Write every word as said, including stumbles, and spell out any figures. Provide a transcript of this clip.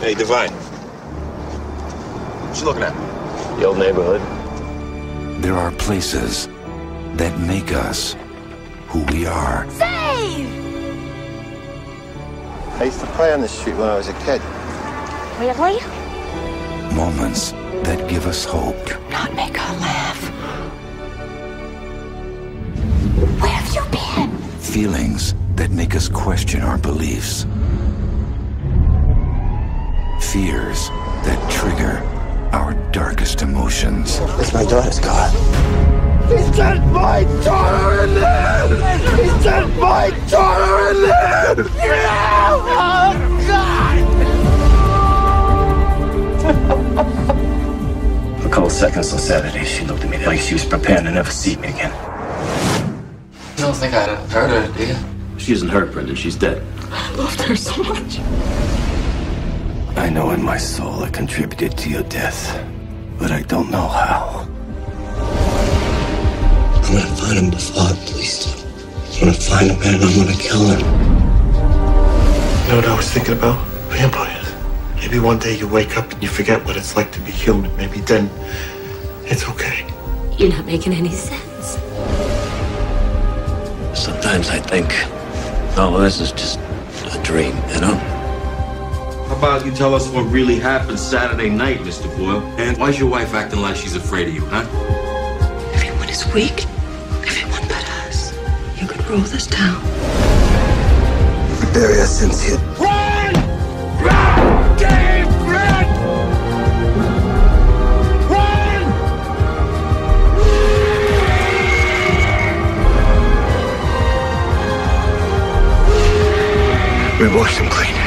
Hey, Divine. What you looking at? The old neighborhood. There are places that make us who we are. Save! I used to play on the street when I was a kid. Really? Moments that give us hope. Do not make her laugh. Where have you been? Feelings that make us question our beliefs. Fears that trigger our darkest emotions. It's my daughter's car. He sent my daughter in there! He sent my daughter in there! Oh, God! A couple seconds on Saturday, she looked at me like she was preparing to never see me again. You don't think I'd hurt her, do you? She isn't hurt, Brendan. She's dead. I loved her so much. I know in my soul I contributed to your death, but I don't know how. I'm gonna find him before I'm pleased. I'm gonna find him and I'm gonna kill him. You know what I was thinking about? Vampires. Maybe one day you wake up and you forget what it's like to be human. Maybe then it's okay. You're not making any sense. Sometimes I think all of this is just a dream, you know? How about you tell us what really happened Saturday night, Mister Boyle? And why's your wife acting like she's afraid of you, huh? Everyone is weak. Everyone but us. You could rule this town. We bury our sins here. Run! Run! Dave, run! Run! We washed him clean.